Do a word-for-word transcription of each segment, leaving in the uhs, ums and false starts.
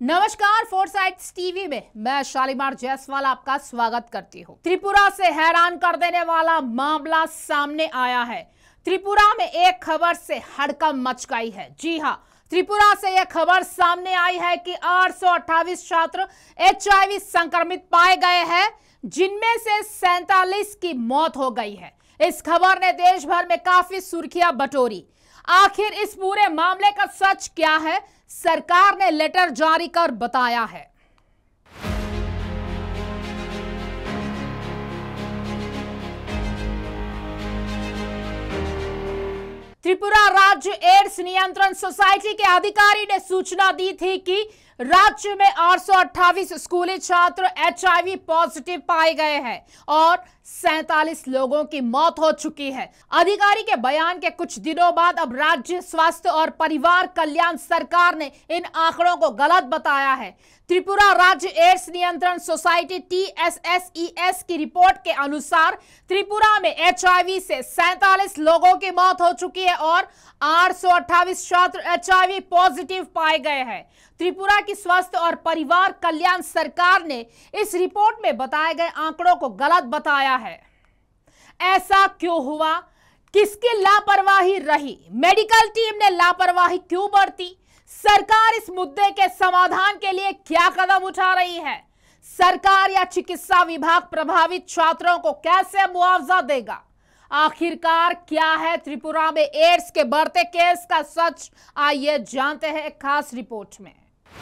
नमस्कार, फोरसाइट्स टीवी में मैं शालीमार जायसवाल आपका स्वागत करती हूँ। त्रिपुरा से हैरान कर देने वाला मामला सामने आया है। त्रिपुरा में एक खबर से हड़कंप मच गई है। जी हाँ, त्रिपुरा से यह खबर सामने आई है कि आठ सौ अट्ठाईस छात्र एचआईवी संक्रमित पाए गए हैं, जिनमें से सैंतालीस की मौत हो गई है। इस खबर ने देश भर में काफी सुर्खियां बटोरी। आखिर इस पूरे मामले का सच क्या है, सरकार ने लेटर जारी कर बताया है। त्रिपुरा राज्य एड्स नियंत्रण सोसाइटी के अधिकारी ने सूचना दी थी कि राज्य में आठ सौ अट्ठाईस स्कूली छात्र एचआईवी पॉजिटिव पाए गए हैं और सैंतालीस लोगों की मौत हो चुकी है। अधिकारी के बयान के कुछ दिनों बाद अब राज्य स्वास्थ्य और परिवार कल्याण सरकार ने इन आंकड़ों को गलत बताया है। त्रिपुरा राज्य एड्स नियंत्रण society T S S E S की रिपोर्ट के अनुसार त्रिपुरा में एचआईवी से सैंतालीस लोगों की मौत हो चुकी है और आठ सौ अट्ठाईस छात्र एचआईवी पॉजिटिव पाए गए हैं। त्रिपुरा की स्वास्थ्य और परिवार कल्याण सरकार ने इस रिपोर्ट में बताए गए आंकड़ों को गलत बताया है। ऐसा क्यों हुआ? किसकी लापरवाही रही? मेडिकल टीम ने लापरवाही क्यों बरती? सरकार इस मुद्दे के समाधान के लिए क्या कदम उठा रही है? सरकार या चिकित्सा विभाग प्रभावित छात्रों को कैसे मुआवजा देगा? आखिरकार क्या है त्रिपुरा में एड्स के बढ़ते केस का सच? आइए जानते हैं एक खास रिपोर्ट में।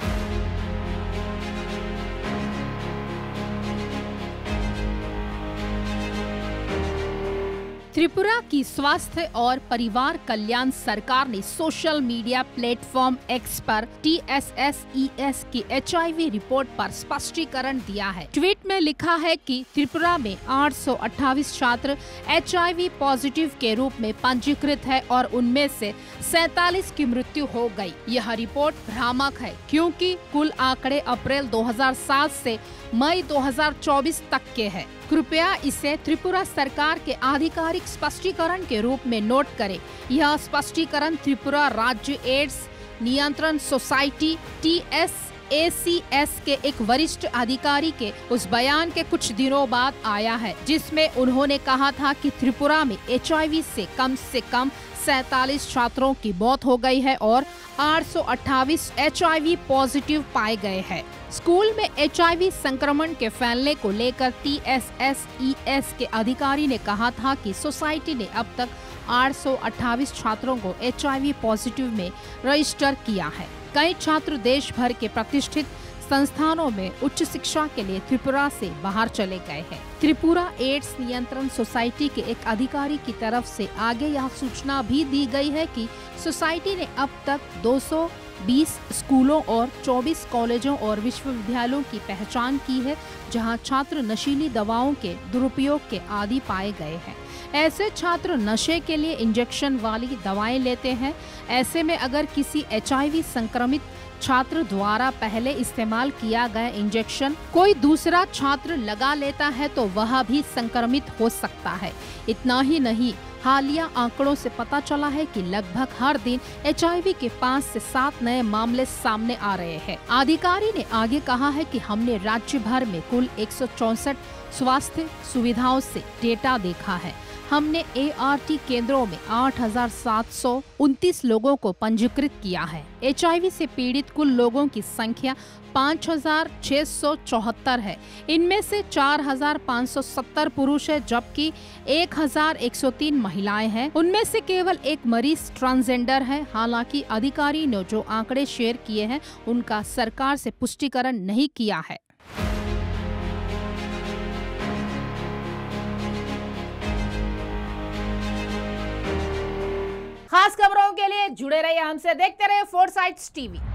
त्रिपुरा की स्वास्थ्य और परिवार कल्याण सरकार ने सोशल मीडिया प्लेटफॉर्म एक्स पर T S S E S की एचआईवी रिपोर्ट पर स्पष्टीकरण दिया है। ट्वीट में लिखा है कि त्रिपुरा में आठ सौ अट्ठाईस छात्र एचआईवी पॉजिटिव के रूप में पंजीकृत है और उनमें से सैंतालीस की मृत्यु हो गई। यह रिपोर्ट भ्रामक है क्योंकि कुल आंकड़े अप्रैल दो हज़ार सात से मई दो हज़ार चौबीस तक के हैं। कृपया इसे त्रिपुरा सरकार के आधिकारिक स्पष्टीकरण के रूप में नोट करें। यह स्पष्टीकरण त्रिपुरा राज्य एड्स नियंत्रण society T S A C S के एक वरिष्ठ अधिकारी के उस बयान के कुछ दिनों बाद आया है, जिसमें उन्होंने कहा था कि त्रिपुरा में एचआईवी से कम से कम सैंतालीस छात्रों की मौत हो गई है और आठ सौ अट्ठाईस एचआईवी पॉजिटिव पाए गए हैं। स्कूल में एचआईवी संक्रमण के फैलने को लेकर T S S E S के अधिकारी ने कहा था कि सोसाइटी ने अब तक आठ सौ अट्ठाईस छात्रों को एचआईवी पॉजिटिव में रजिस्टर किया है। कई छात्र देश भर के प्रतिष्ठित संस्थानों में उच्च शिक्षा के लिए त्रिपुरा से बाहर चले गए हैं। त्रिपुरा एड्स नियंत्रण सोसाइटी के एक अधिकारी की तरफ से आगे यह सूचना भी दी गई है कि सोसाइटी ने अब तक दो सौ बीस स्कूलों और चौबीस कॉलेजों और विश्वविद्यालयों की पहचान की है, जहां छात्र नशीली दवाओं के दुरुपयोग के आदी पाए गए हैं। ऐसे छात्र नशे के लिए इंजेक्शन वाली दवाएं लेते हैं। ऐसे में अगर किसी एचआईवी संक्रमित छात्र द्वारा पहले इस्तेमाल किया गया इंजेक्शन कोई दूसरा छात्र लगा लेता है तो वह भी संक्रमित हो सकता है। इतना ही नहीं, हालिया आंकड़ों से पता चला है कि लगभग हर दिन एचआईवी के पांच से सात नए मामले सामने आ रहे हैं। अधिकारी ने आगे कहा है कि हमने राज्य भर में कुल एक सौ चौसठ स्वास्थ्य सुविधाओं से डेटा देखा है। हमने ए आर टी केंद्रों में आठ हज़ार सात सौ उनतीस लोगों को पंजीकृत किया है। एचआईवी से पीड़ित कुल लोगों की संख्या पाँच हज़ार छह सौ चौहत्तर है। इनमें से चार हज़ार पाँच सौ सत्तर पुरुष है, जबकि एक हज़ार एक सौ तीन महिलाएं हैं। उनमें से केवल एक मरीज ट्रांसजेंडर है। हालांकि अधिकारी ने जो आंकड़े शेयर किए हैं उनका सरकार से पुष्टिकरण नहीं किया है। खास खबरों के लिए जुड़े रहिए हमसे, देखते रहिए फोरसाइट्स टीवी।